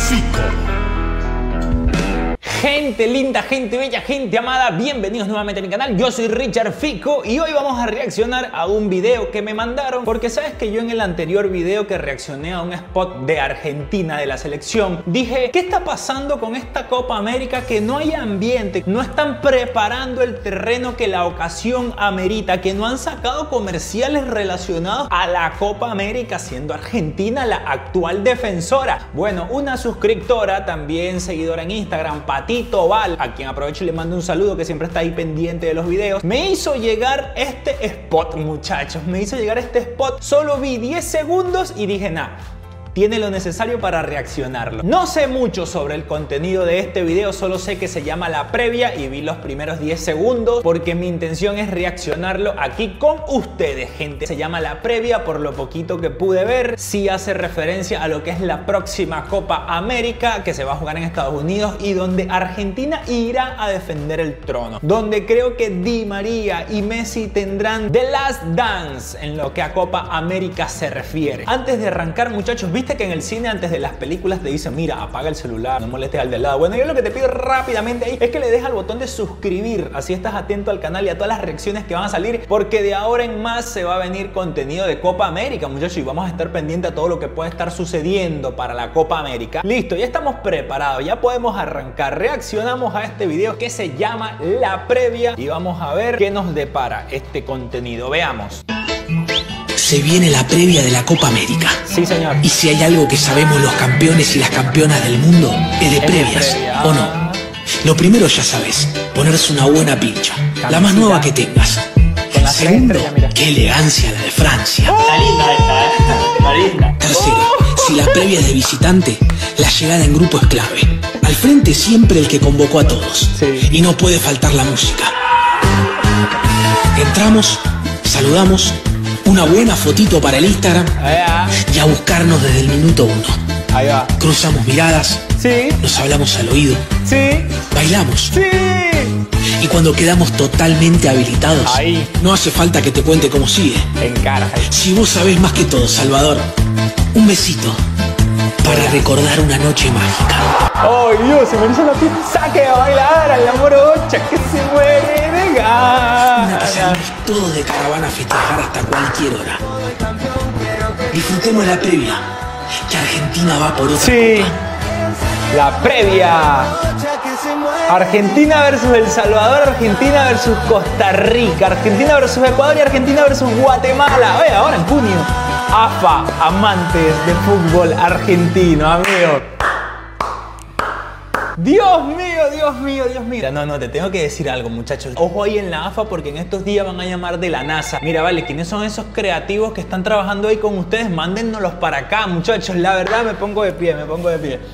Fico. Gente linda, gente bella, gente amada, bienvenidos nuevamente a mi canal. Yo soy Richard Fico y hoy vamos a reaccionar a un video que me mandaron, porque sabes que yo en el anterior video que reaccioné a un spot de Argentina de la selección dije, ¿qué está pasando con esta Copa América? Que no hay ambiente, no están preparando el terreno que la ocasión amerita, que no han sacado comerciales relacionados a la Copa América, siendo Argentina la actual defensora. Bueno, una suscriptora, también seguidora en Instagram, Patito Val, a quien aprovecho y le mando un saludo, que siempre está ahí pendiente de los videos, me hizo llegar este spot, muchachos. Me hizo llegar este spot, solo vi 10 segundos y dije, nah, tiene lo necesario para reaccionarlo. No sé mucho sobre el contenido de este video, solo sé que se llama La Previa y vi los primeros 10 segundos porque mi intención es reaccionarlo aquí con ustedes, gente. Se llama La Previa por lo poquito que pude ver. Sí hace referencia a lo que es la próxima Copa América que se va a jugar en Estados Unidos y donde Argentina irá a defender el trono. Donde creo que Di María y Messi tendrán The Last Dance en lo que a Copa América se refiere. Antes de arrancar, muchachos, ¿viste que en el cine antes de las películas te dicen, mira, apaga el celular, no molestes al de lado? Bueno, yo lo que te pido rápidamente ahí es que le des al botón de suscribir, así estás atento al canal y a todas las reacciones que van a salir, porque de ahora en más se va a venir contenido de Copa América, muchachos, y vamos a estar pendientes a todo lo que puede estar sucediendo para la Copa América. Listo, ya estamos preparados, ya podemos arrancar. Reaccionamos a este video que se llama La Previa y vamos a ver qué nos depara este contenido. Veamos. Se viene la previa de la Copa América. Sí, señor. Y si hay algo que sabemos los campeones y las campeonas del mundo, es de previas, ¿o no? Lo primero, ya sabes, ponerse una buena pincha, la más nueva que tengas. Segundo, qué elegancia la de Francia. Está linda esta, está linda. Tercero, si la previa es de visitante, la llegada en grupo es clave. Al frente siempre el que convocó a todos. Sí. Y no puede faltar la música. Entramos, saludamos, una buena fotito para el Instagram y a buscarnos desde el minuto 1. Ahí va. Cruzamos miradas, Sí. nos hablamos al oído, Sí. bailamos. Sí. Y cuando quedamos totalmente habilitados, Ahí. no hace falta que te cuente cómo sigue. En cara. Si vos sabés más que todo, Salvador, un besito para recordar una noche mágica. ¡Ay, Dios! Se me hizo la piel. ¡Saque a bailar a la morocha que se muere de Una que salimos ganas! todos de caravana a festejar hasta cualquier hora. Disfrutemos la previa, que Argentina va por otra Sí. copa. La previa. Argentina versus El Salvador, Argentina versus Costa Rica, Argentina versus Ecuador y Argentina versus Guatemala. Oye, ahora en junio. AFA, amantes de fútbol argentino, amigo. Dios mío, Dios mío, Dios mío. No, te tengo que decir algo, muchachos. Ojo ahí en la AFA, porque en estos días van a llamar de la NASA. Mira, vale, ¿quiénes son esos creativos que están trabajando ahí con ustedes? Mándennoslos para acá, muchachos. La verdad, me pongo de pie, me pongo de pie.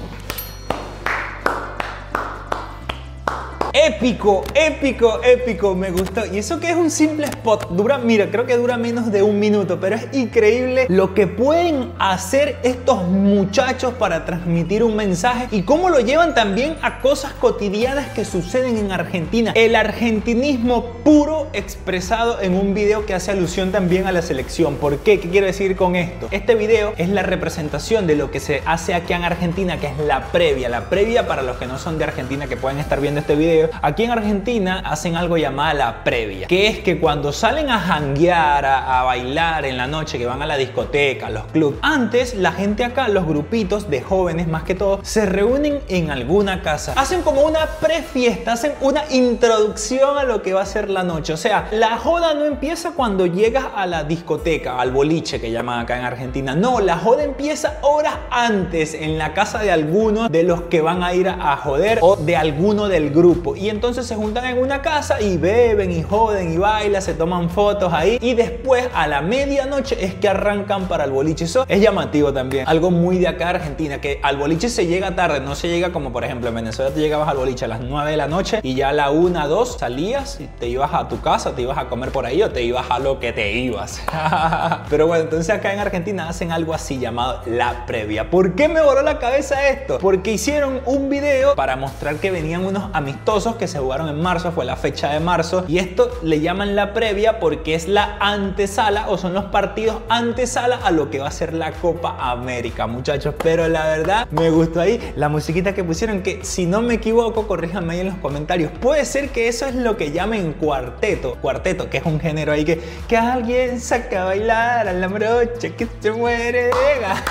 Épico, épico, épico, me gustó. Y eso que es un simple spot, dura, mira, creo que dura menos de un minuto, pero es increíble lo que pueden hacer estos muchachos para transmitir un mensaje y cómo lo llevan también a cosas cotidianas que suceden en Argentina. El argentinismo puro expresado en un video que hace alusión también a la selección. ¿Por qué? ¿Qué quiero decir con esto? Este video es la representación de lo que se hace aquí en Argentina, que es la previa. La previa, para los que no son de Argentina, que pueden estar viendo este video, aquí en Argentina hacen algo llamado la previa, que es que cuando salen a janguear, a bailar en la noche, que van a la discoteca, a los clubs, antes la gente acá, los grupitos de jóvenes más que todo, se reúnen en alguna casa, hacen como una prefiesta, hacen una introducción a lo que va a ser la noche. O sea, la joda no empieza cuando llegas a la discoteca, al boliche que llaman acá en Argentina. No, la joda empieza horas antes en la casa de algunos de los que van a ir a joder o de alguno del grupo. Y entonces se juntan en una casa y beben y joden y bailan, se toman fotos ahí y después a la medianoche es que arrancan para el boliche. Eso es llamativo también, algo muy de acá de Argentina, que al boliche se llega tarde, no se llega como por ejemplo en Venezuela. Te llegabas al boliche a las 9 de la noche y ya a la 1, 2 salías y te ibas a tu casa, te ibas a comer por ahí o te ibas a lo que te ibas. Pero bueno, entonces acá en Argentina hacen algo así llamado la previa. ¿Por qué me voló la cabeza esto? Porque hicieron un video para mostrar que venían unos amistosos amistosos que se jugaron en marzo, fue la fecha de marzo, y esto le llaman la previa porque es la antesala o son los partidos antesala a lo que va a ser la Copa América, muchachos. Pero la verdad me gustó ahí la musiquita que pusieron, que si no me equivoco, corríjanme ahí en los comentarios, puede ser que eso es lo que llamen cuarteto, que es un género ahí que alguien saca a bailar a la morocha que se muere de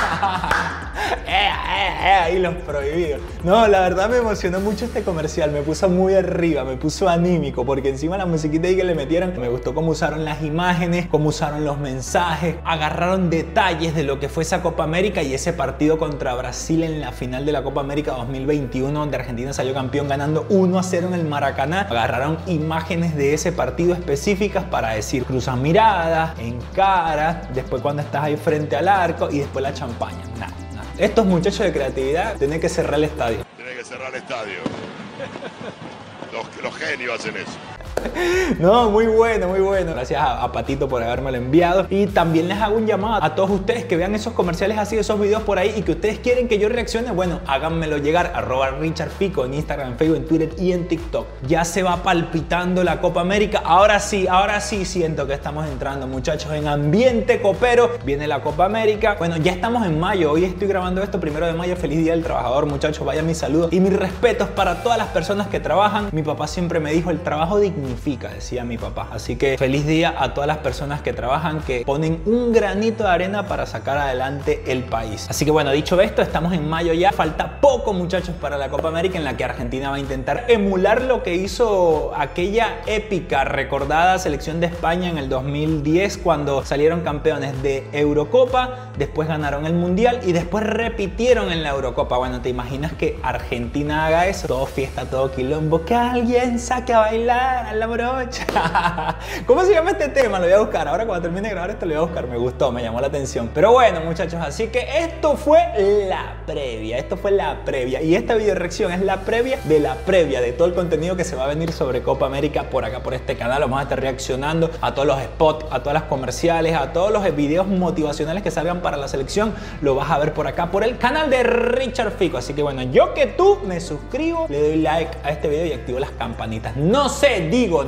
ahí los prohibidos. No, la verdad me emocionó mucho este comercial, me puso muy arriba, me puso anímico, porque encima la musiquita ahí que le metieron, me gustó cómo usaron las imágenes, cómo usaron los mensajes, agarraron detalles de lo que fue esa Copa América y ese partido contra Brasil en la final de la Copa América 2021, donde Argentina salió campeón ganando 1-0 en el Maracaná. Agarraron imágenes de ese partido específicas para decir, cruzan miradas, encara, después cuando estás ahí frente al arco y después la champaña. Nada. Estos muchachos de creatividad tienen que cerrar el estadio. Tienen que cerrar el estadio. Los genios hacen eso. No, muy bueno, muy bueno. Gracias a Patito por habérmelo enviado. Y también les hago un llamado a todos ustedes que vean esos comerciales así, esos videos por ahí y que ustedes quieren que yo reaccione. Bueno, háganmelo llegar. @RichardFico en Instagram, en Facebook, en Twitter y en TikTok. Ya se va palpitando la Copa América. Ahora sí siento que estamos entrando, muchachos, en ambiente copero. Viene la Copa América. Bueno, ya estamos en mayo. Hoy estoy grabando esto, 1 de mayo. Feliz Día del Trabajador, muchachos. Vaya mis saludos y mis respetos para todas las personas que trabajan. Mi papá siempre me dijo, el trabajo dignifica, decía mi papá. Así que feliz día a todas las personas que trabajan, que ponen un granito de arena para sacar adelante el país. Así que bueno, dicho esto, estamos en mayo ya. Falta poco, muchachos, para la Copa América, en la que Argentina va a intentar emular lo que hizo aquella épica, recordada selección de España en el 2010, cuando salieron campeones de Eurocopa, después ganaron el Mundial y después repitieron en la Eurocopa. Bueno, ¿te imaginas que Argentina haga eso? Todo fiesta, todo quilombo, que alguien saque a bailar a la morocha. ¿Cómo se llama este tema? Lo voy a buscar. Ahora cuando termine de grabar esto lo voy a buscar. Me gustó, me llamó la atención. Pero bueno, muchachos, así que esto fue la previa. Esto fue la previa. Y esta video reacción es la previa de todo el contenido que se va a venir sobre Copa América por acá, por este canal. Vamos a estar reaccionando a todos los spots, a todas las comerciales, a todos los videos motivacionales que salgan para la selección. Lo vas a ver por acá, por el canal de Richard Fico. Así que bueno, yo que tú me suscribo, le doy like a este video y activo las campanitas. No sé, digo.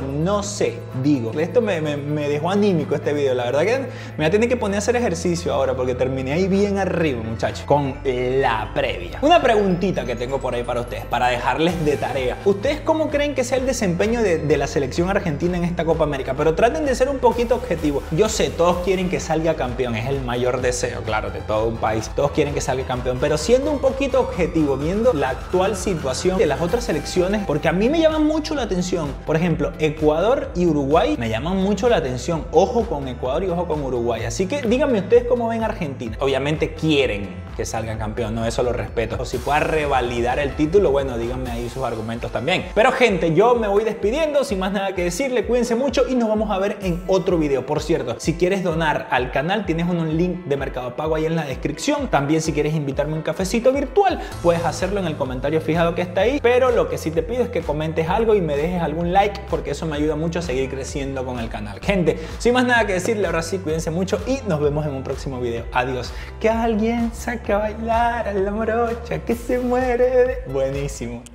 Esto me dejó anímico este video. La verdad que me voy a tener que poner a hacer ejercicio ahora porque terminé ahí bien arriba, muchachos, con la previa. Una preguntita que tengo por ahí para ustedes, para dejarles de tarea. ¿Ustedes cómo creen que sea el desempeño de la selección argentina en esta Copa América? Pero traten de ser un poquito objetivos. Yo sé, todos quieren que salga campeón. Es el mayor deseo, claro, de todo un país. Todos quieren que salga campeón. Pero siendo un poquito objetivo, viendo la actual situación de las otras selecciones, porque a mí me llama mucho la atención. Por ejemplo, Ecuador y Uruguay me llaman mucho la atención. Ojo con Ecuador y ojo con Uruguay. Así que díganme ustedes cómo ven Argentina. Obviamente quieren que salgan campeón, no, eso lo respeto. O si pueda revalidar el título, bueno, díganme ahí sus argumentos también. Pero gente, yo me voy despidiendo, sin más nada que decirle, cuídense mucho y nos vamos a ver en otro video. Por cierto, si quieres donar al canal, tienes un link de Mercado Pago ahí en la descripción. También si quieres invitarme a un cafecito virtual, puedes hacerlo en el comentario fijado que está ahí. Pero lo que sí te pido es que comentes algo y me dejes algún like, porque eso me ayuda mucho a seguir creciendo con el canal. Gente, sin más nada que decirle, ahora sí, cuídense mucho y nos vemos en un próximo video. Adiós. Que alguien saque a bailar a la morocha que se muere de... Buenísimo.